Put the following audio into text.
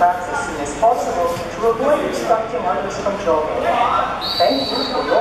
cracks as soon as possible to avoid obstructing others from jogging. Thank you for your